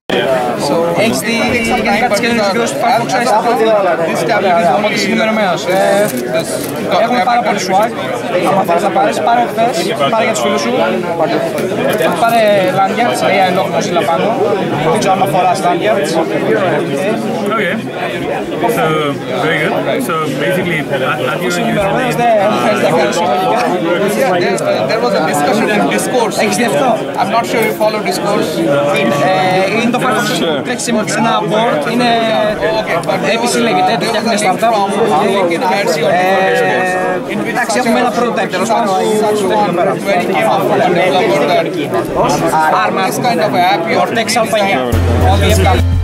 Έχεις δει κάτι σχέδιο του Firefox OS? Όντως είναι ενημερωμένος. Έχουμε πάρα πολύ swag. Αν θέλεις να πάρεις, πάρε χθες, πάρε για τους φίλους σου. Πάρε lanyards, λέει ενόχλος ή λαπάνω. Δεν ξέρω αν αφοράς lanyards. Okay, so very good. So basically, are you using There was a discussion in Discourse. Έχεις δει αυτό? I'm not sure you follow Discourse. Είναι το Firefox που τρέχει σε ένα board, είναι APC λέγεται, το φτιάχνει startup. Εντάξει, έχουμε ένα prototype τέλος πάντων. Arma, Cortex Alpha 9.